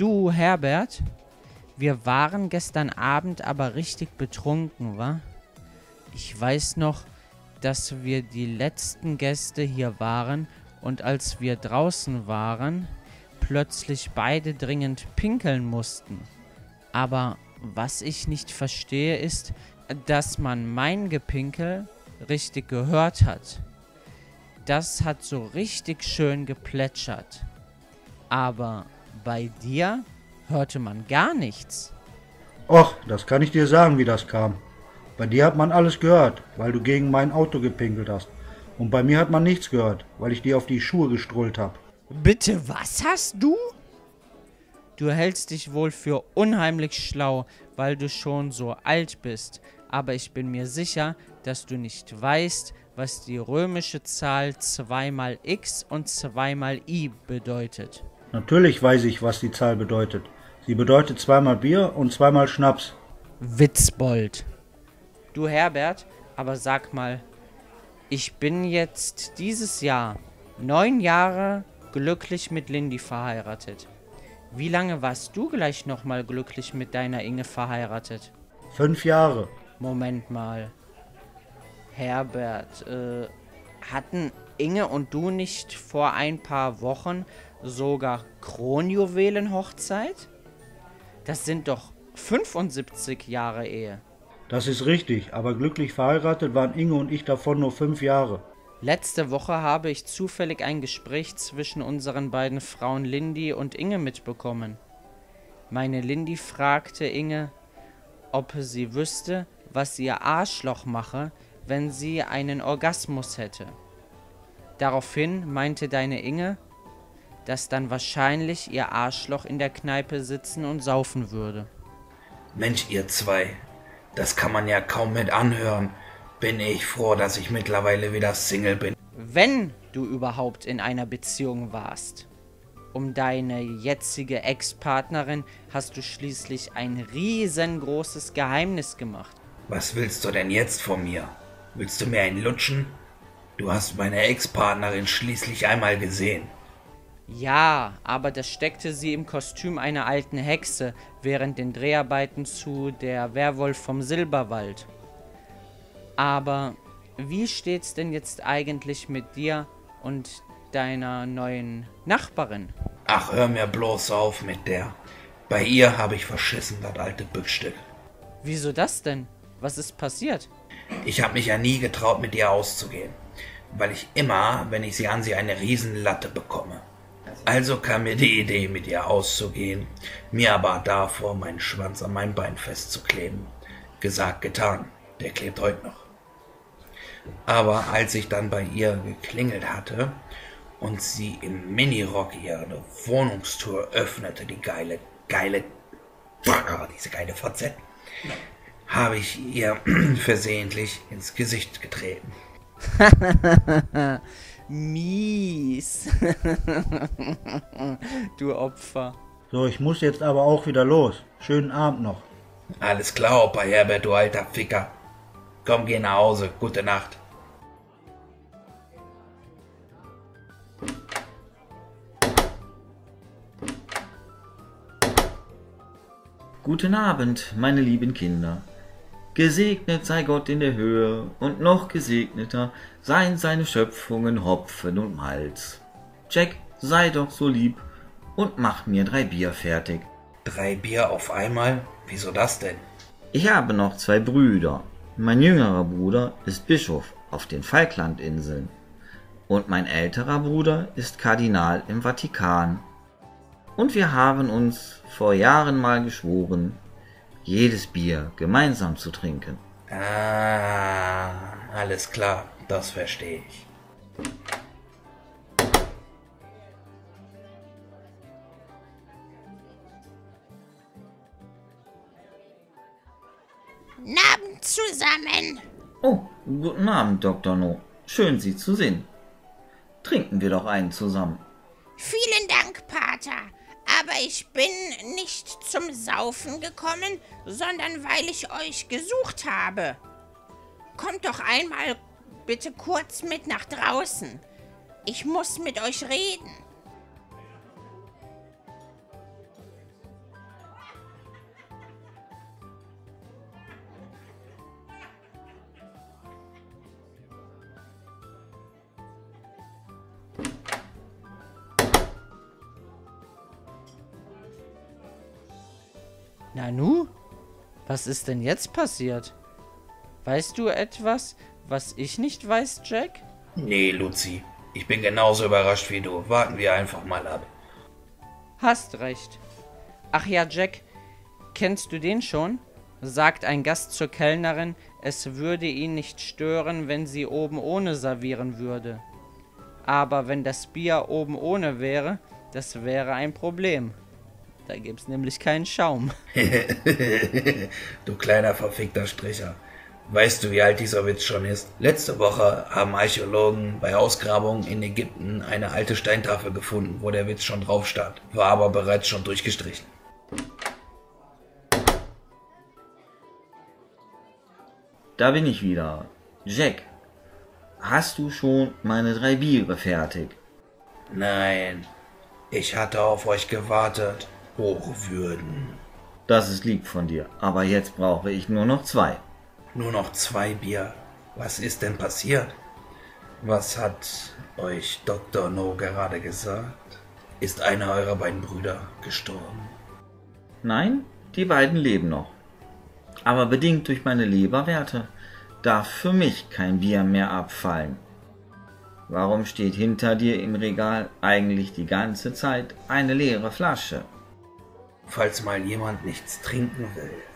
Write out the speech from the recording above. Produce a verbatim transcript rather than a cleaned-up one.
Du, Herbert, wir waren gestern Abend aber richtig betrunken, wa? Ich weiß noch, dass wir die letzten Gäste hier waren und als wir draußen waren, plötzlich beide dringend pinkeln mussten. Aber was ich nicht verstehe ist, dass man mein Gepinkel richtig gehört hat. Das hat so richtig schön geplätschert. Aber bei dir hörte man gar nichts. Och, das kann ich dir sagen, wie das kam. Bei dir hat man alles gehört, weil du gegen mein Auto gepinkelt hast. Und bei mir hat man nichts gehört, weil ich dir auf die Schuhe gestrullt habe. Bitte, was hast du? Du hältst dich wohl für unheimlich schlau, weil du schon so alt bist. Aber ich bin mir sicher, dass du nicht weißt, was die römische Zahl zwei mal x und zwei mal i bedeutet. Natürlich weiß ich, was die Zahl bedeutet. Sie bedeutet zweimal Bier und zweimal Schnaps. Witzbold. Du, Herbert, aber sag mal, ich bin jetzt dieses Jahr neun Jahre glücklich mit Lindy verheiratet. Wie lange warst du gleich nochmal glücklich mit deiner Inge verheiratet? Fünf Jahre. Moment mal. Herbert, äh, hatten Inge und du nicht vor ein paar Wochen sogar Kronjuwelenhochzeit? Das sind doch fünfundsiebzig Jahre Ehe. Das ist richtig, aber glücklich verheiratet waren Inge und ich davon nur fünf Jahre. Letzte Woche habe ich zufällig ein Gespräch zwischen unseren beiden Frauen Lindy und Inge mitbekommen. Meine Lindy fragte Inge, ob sie wüsste, was ihr Arschloch mache, wenn sie einen Orgasmus hätte. Daraufhin meinte deine Inge, dass dann wahrscheinlich ihr Arschloch in der Kneipe sitzen und saufen würde. Mensch, ihr zwei, das kann man ja kaum mit anhören. Bin ich froh, dass ich mittlerweile wieder Single bin. Wenn du überhaupt in einer Beziehung warst. Um deine jetzige Ex-Partnerin hast du schließlich ein riesengroßes Geheimnis gemacht. Was willst du denn jetzt von mir? Willst du mir einen lutschen? Du hast meine Ex-Partnerin schließlich einmal gesehen. Ja, aber das steckte sie im Kostüm einer alten Hexe während den Dreharbeiten zu Der Werwolf vom Silberwald. Aber wie steht's denn jetzt eigentlich mit dir und deiner neuen Nachbarin? Ach, hör mir bloß auf mit der. Bei ihr habe ich verschissen, das alte Bückstück. Wieso das denn? Was ist passiert? Ich habe mich ja nie getraut, mit ihr auszugehen, weil ich immer, wenn ich sie ansehe, eine Riesenlatte bekomme. Also kam mir die Idee, mit ihr auszugehen, mir aber davor meinen Schwanz an mein Bein festzukleben. Gesagt, getan, der klebt heute noch. Aber als ich dann bei ihr geklingelt hatte und sie im Minirock ihre Wohnungstür öffnete, die geile, geile, diese geile Fotze, habe ich ihr versehentlich ins Gesicht getreten. Mies. Du Opfer. So, ich muss jetzt aber auch wieder los. Schönen Abend noch. Alles klar, Opa Herbert, du alter Ficker. Komm, geh nach Hause. Gute Nacht. Guten Abend, meine lieben Kinder. Gesegnet sei Gott in der Höhe und noch gesegneter seien seine Schöpfungen Hopfen und Malz. Jack, sei doch so lieb und mach mir drei Bier fertig. Drei Bier auf einmal? Wieso das denn? Ich habe noch zwei Brüder. Mein jüngerer Bruder ist Bischof auf den Falklandinseln und mein älterer Bruder ist Kardinal im Vatikan. Und wir haben uns vor Jahren mal geschworen, jedes Bier gemeinsam zu trinken. Ah, alles klar, das verstehe ich. Guten Abend zusammen. Oh, guten Abend, Doktor No. Schön, Sie zu sehen. Trinken wir doch einen zusammen. Vielen Dank, Pater. Aber ich bin nicht zum Saufen gekommen, sondern weil ich euch gesucht habe. Kommt doch einmal bitte kurz mit nach draußen. Ich muss mit euch reden. Nanu? Was ist denn jetzt passiert? Weißt du etwas, was ich nicht weiß, Jack? Nee, Luzi. Ich bin genauso überrascht wie du. Warten wir einfach mal ab. Hast recht. Ach ja, Jack, kennst du den schon? Sagt ein Gast zur Kellnerin, es würde ihn nicht stören, wenn sie oben ohne servieren würde. Aber wenn das Bier oben ohne wäre, das wäre ein Problem. Da gibt's nämlich keinen Schaum. Du kleiner verfickter Stricher. Weißt du, wie alt dieser Witz schon ist? Letzte Woche haben Archäologen bei Ausgrabungen in Ägypten eine alte Steintafel gefunden, wo der Witz schon drauf stand, war aber bereits schon durchgestrichen. Da bin ich wieder. Jack, hast du schon meine drei Biere fertig? Nein, ich hatte auf euch gewartet, Hochwürden. Das ist lieb von dir, aber jetzt brauche ich nur noch zwei. Nur noch zwei Bier. Was ist denn passiert? Was hat euch Doktor No gerade gesagt? Ist einer eurer beiden Brüder gestorben? Nein, die beiden leben noch. Aber bedingt durch meine Leberwerte darf für mich kein Bier mehr abfallen. Warum steht hinter dir im Regal eigentlich die ganze Zeit eine leere Flasche? Falls mal jemand nichts trinken will.